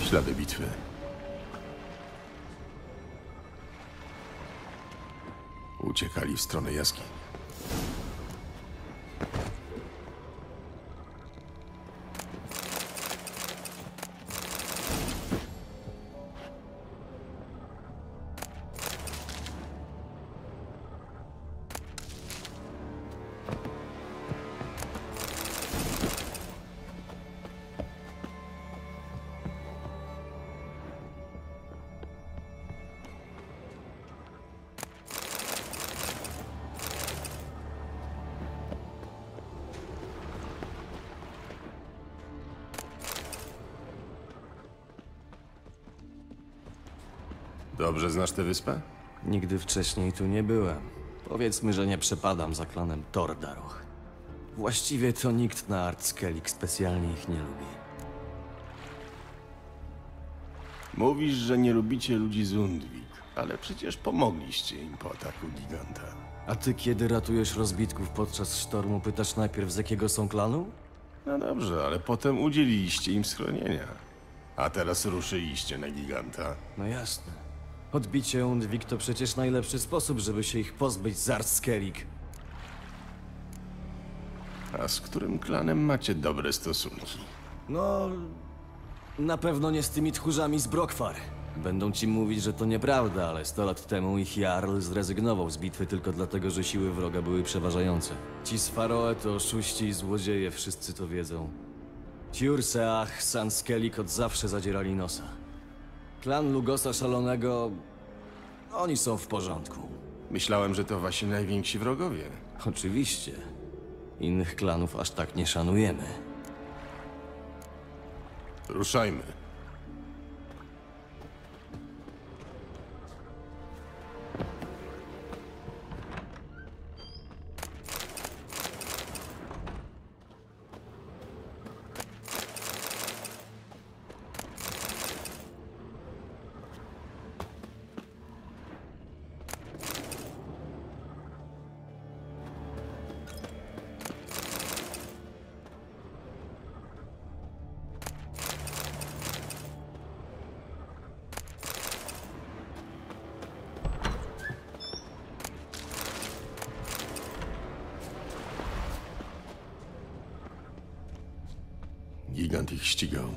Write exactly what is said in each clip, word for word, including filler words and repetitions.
Ślady bitwy. Uciekali w stronę jaskiń. Dobrze znasz tę wyspę? Nigdy wcześniej tu nie byłem. Powiedzmy, że nie przepadam za klanem Tordaroch. Właściwie to nikt na Artskellig specjalnie ich nie lubi. Mówisz, że nie lubicie ludzi z Undvik, ale przecież pomogliście im po ataku giganta. A ty kiedy ratujesz rozbitków podczas sztormu, pytasz najpierw z jakiego są klanu? No dobrze, ale potem udzieliliście im schronienia. A teraz ruszyliście na giganta. No jasne. Odbicie Undvik to przecież najlepszy sposób, żeby się ich pozbyć z Artskellig. A z którym klanem macie dobre stosunki? No... Na pewno nie z tymi tchórzami z Brokfar. Będą ci mówić, że to nieprawda, ale sto lat temu ich Jarl zrezygnował z bitwy tylko dlatego, że siły wroga były przeważające. Ci z Faroe to oszuści i złodzieje, wszyscy to wiedzą. Ci Urseach z Anskellig od zawsze zadzierali nosa. Klan Lugosa Szalonego... Oni są w porządku. Myślałem, że to wasi najwięksi wrogowie. Oczywiście. Innych klanów aż tak nie szanujemy. Ruszajmy. Gigant ich ścigał.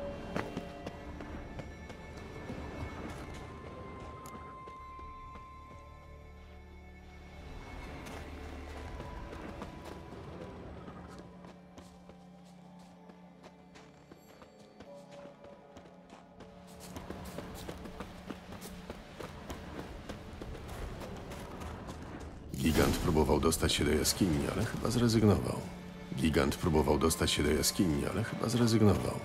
Gigant próbował dostać się do jaskini, ale chyba zrezygnował. Gigant próbował dostać się do jaskini, ale chyba zrezygnował.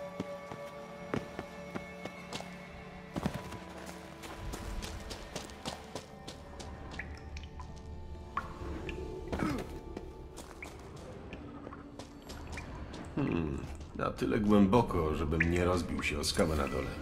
Hmm, na tyle głęboko, żebym nie rozbił się o skałę na dole.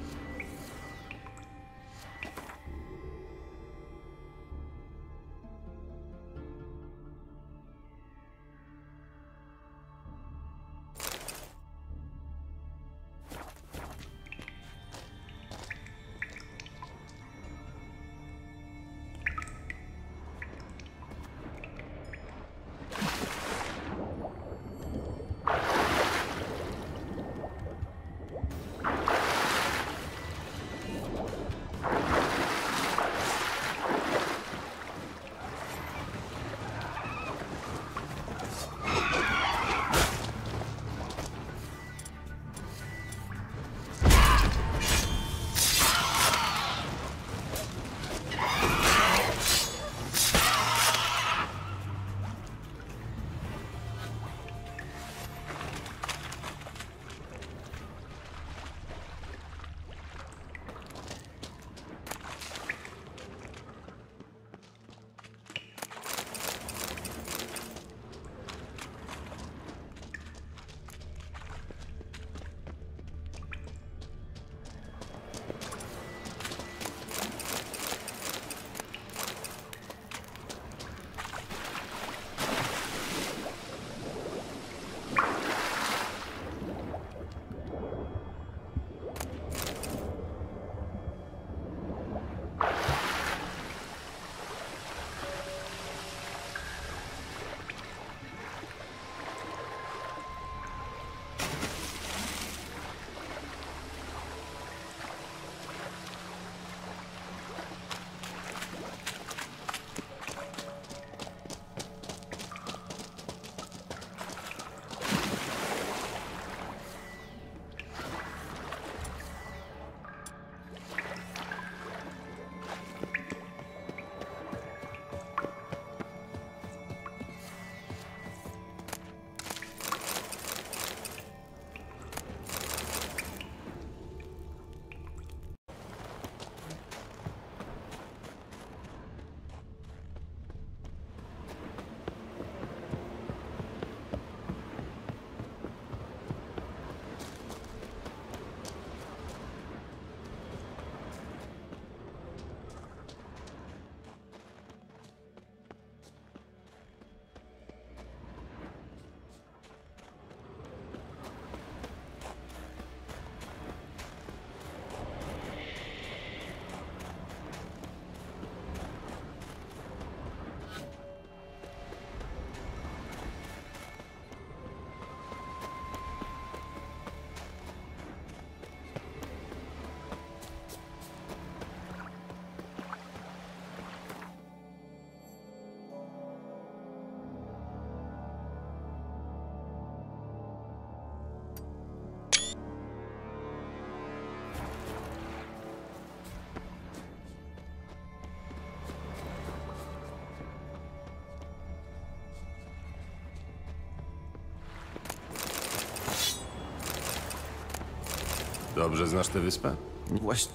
Dobrze znasz tę wyspę? Właśnie...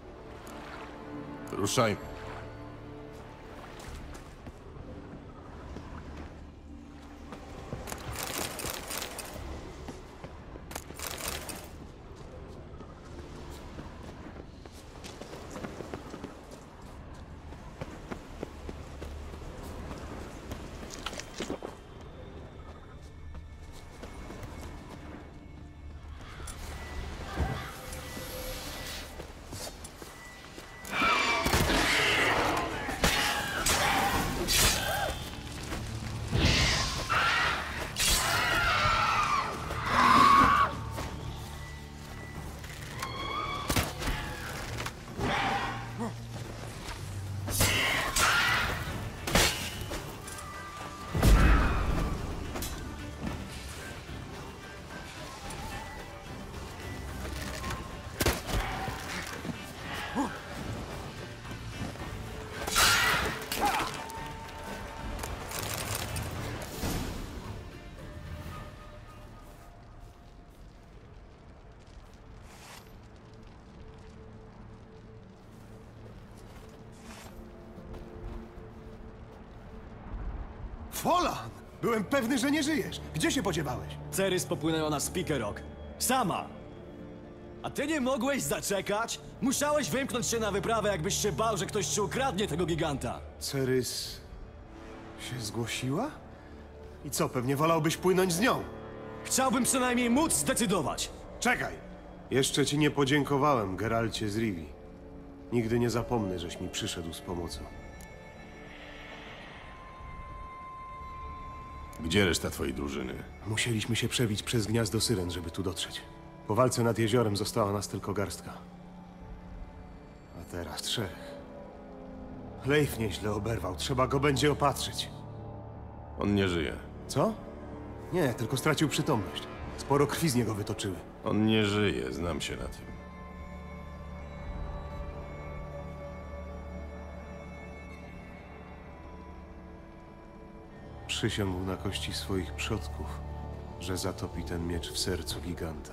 Ruszaj. Falan! Byłem pewny, że nie żyjesz. Gdzie się podziewałeś? Cerys popłynęła na Speaker Rock. Sama! A ty nie mogłeś zaczekać? Musiałeś wymknąć się na wyprawę, jakbyś się bał, że ktoś ci ukradnie tego giganta. Cerys... się zgłosiła? I co, pewnie wolałbyś płynąć z nią? Chciałbym przynajmniej móc zdecydować. Czekaj! Jeszcze ci nie podziękowałem, Geralcie z Rivii. Nigdy nie zapomnę, żeś mi przyszedł z pomocą. Gdzie reszta twojej drużyny? Musieliśmy się przebić przez gniazdo syren, żeby tu dotrzeć. Po walce nad jeziorem została nas tylko garstka. A teraz trzech. Leif nieźle oberwał, trzeba go będzie opatrzyć. On nie żyje. Co? Nie, tylko stracił przytomność. Sporo krwi z niego wytoczyły. On nie żyje, znam się na tym. Przysiągł na kości swoich przodków, że zatopi ten miecz w sercu giganta.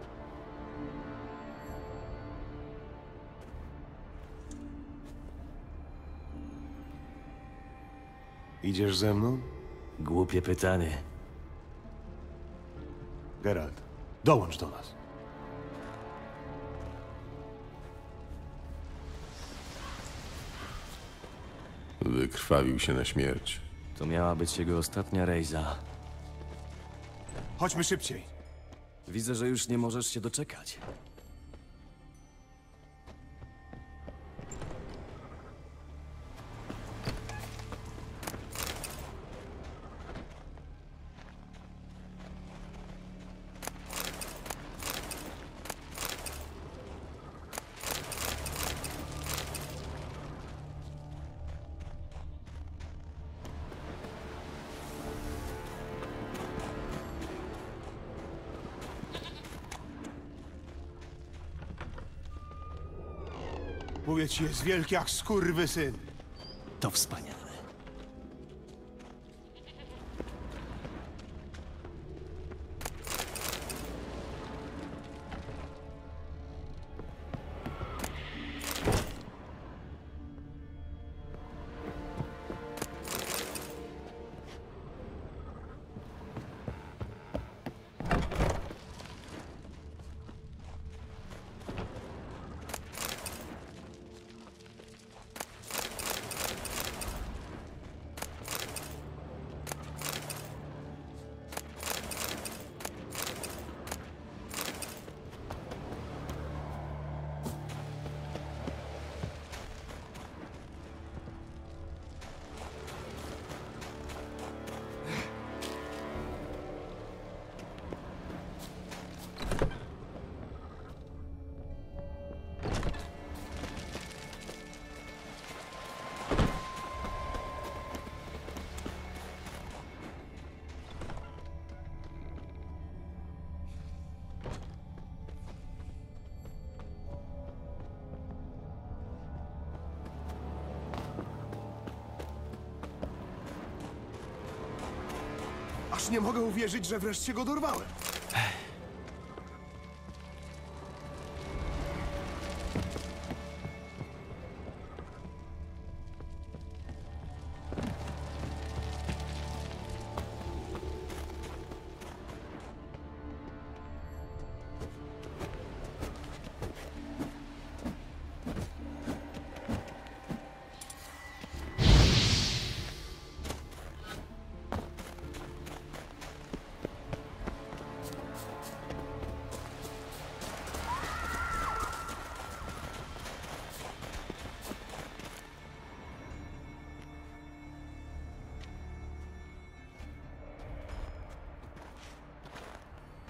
Idziesz ze mną? Głupie pytanie. Geralt, dołącz do nas. Wykrwawił się na śmierć. To miała być jego ostatnia rejza. Chodźmy szybciej. Widzę, że już nie możesz się doczekać. Mówię ci, jest wielki jak skurwysyn. To wspaniale. Aż nie mogę uwierzyć, że wreszcie go dorwałem.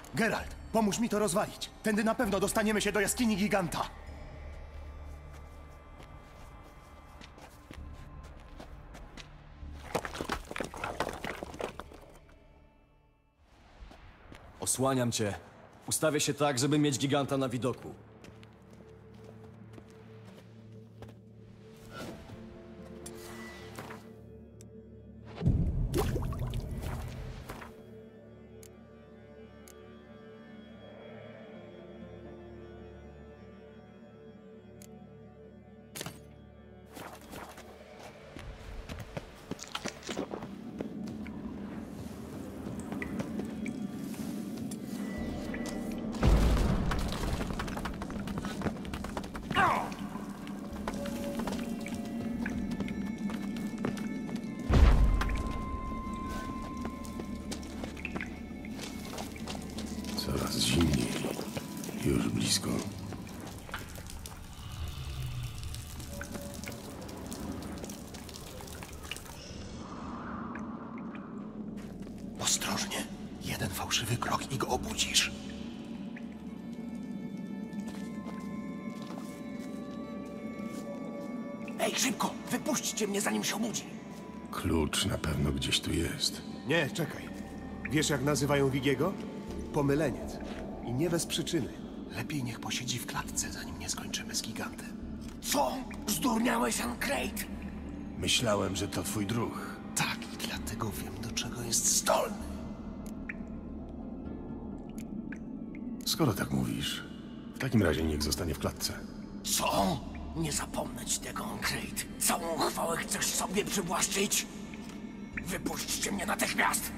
Geralt, pomóż mi to rozwalić. Tędy na pewno dostaniemy się do jaskini giganta. Osłaniam cię. Ustawię się tak, żeby mieć giganta na widoku. Coraz zimniej. Już blisko. Ostrożnie. Jeden fałszywy krok i go obudzisz. Ej, szybko! Wypuśćcie mnie, zanim się obudzi! Klucz na pewno gdzieś tu jest. Nie, czekaj. Wiesz, jak nazywają Wigiego? Pomyleniec. I nie bez przyczyny. Lepiej niech posiedzi w klatce, zanim nie skończymy z gigantem. Co? Zdurniałeś, Ancrate? Myślałem, że to twój druh. Tak, i dlatego wiem, do czego jest zdolny. Skoro tak mówisz, w takim razie niech zostanie w klatce. Co? Nie zapomnę ci tego, Ancrate. Całą chwałę chcesz sobie przywłaszczyć? Wypuśćcie mnie natychmiast!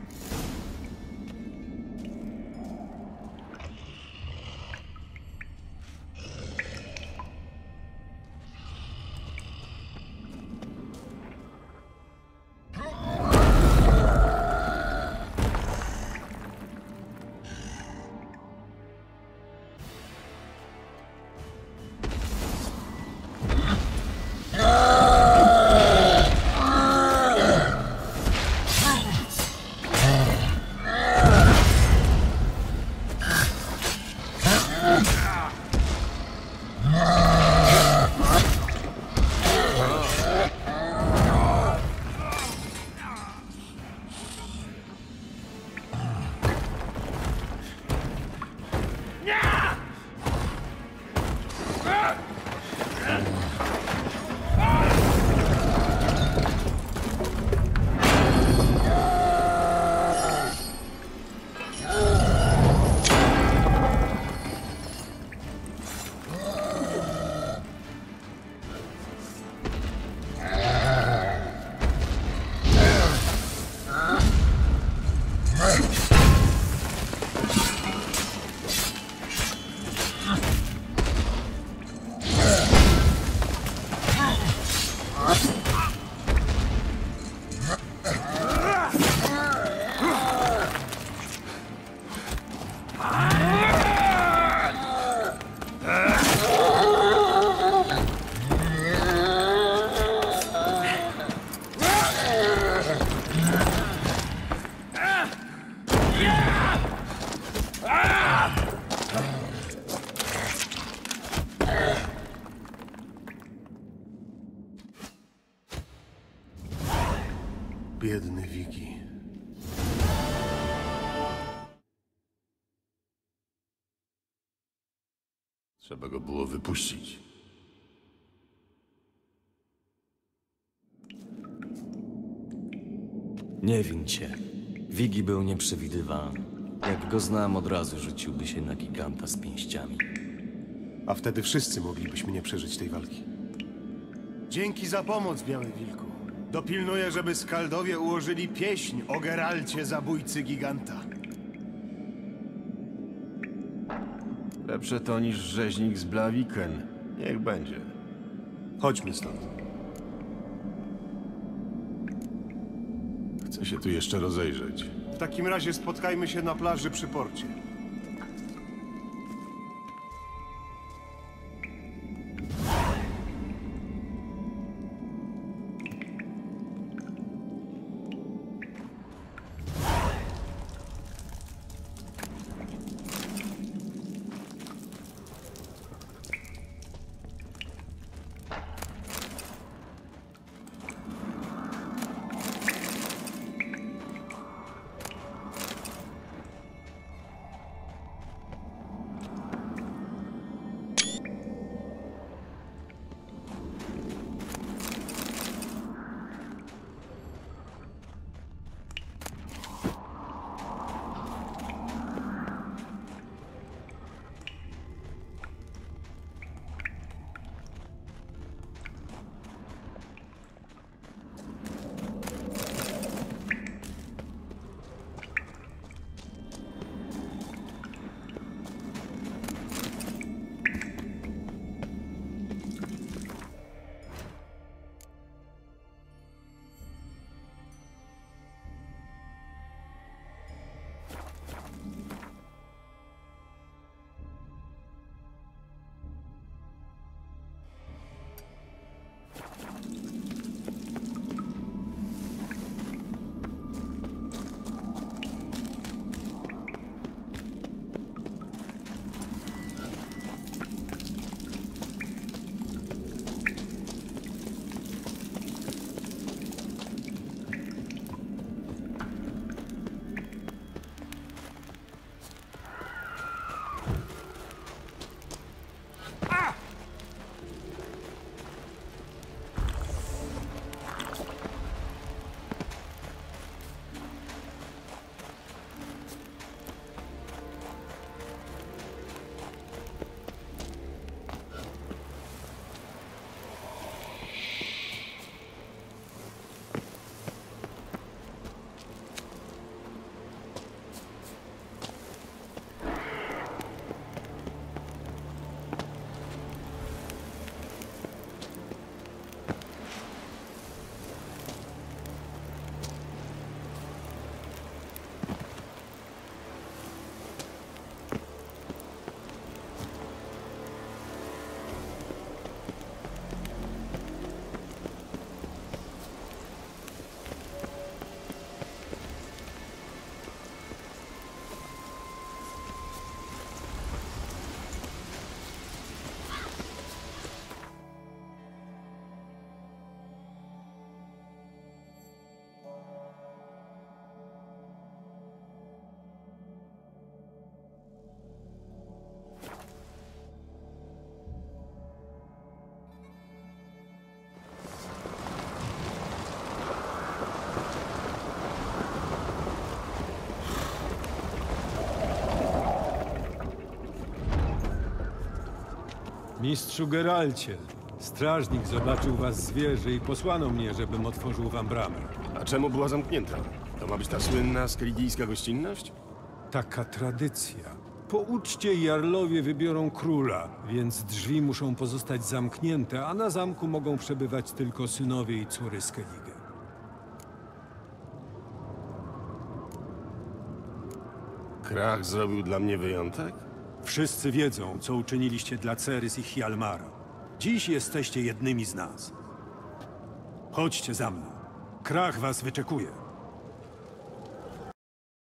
Biedny Wigi. Trzeba go było wypuścić. Nie win cię. Wigi był nieprzewidywalny. Jak go znam, od razu rzuciłby się na giganta z pięściami. A wtedy wszyscy moglibyśmy nie przeżyć tej walki. Dzięki za pomoc, Biały Wilku. Dopilnuję, żeby Skaldowie ułożyli pieśń o Geralcie, zabójcy giganta. Lepsze to niż rzeźnik z Blaviken. Niech będzie. Chodźmy stąd. Chcę się tu jeszcze rozejrzeć. W takim razie spotkajmy się na plaży przy porcie. Mistrzu Geralcie, strażnik zobaczył was z wieży i posłano mnie, żebym otworzył wam bramę. A czemu była zamknięta? To ma być ta słynna skelligijska gościnność? Taka tradycja. Po uczcie jarlowie wybiorą króla, więc drzwi muszą pozostać zamknięte, a na zamku mogą przebywać tylko synowie i córy Skellige. Krach zrobił dla mnie wyjątek? Wszyscy wiedzą, co uczyniliście dla Cerys i Hjalmara. Dziś jesteście jednymi z nas. Chodźcie za mną. Krach was wyczekuje.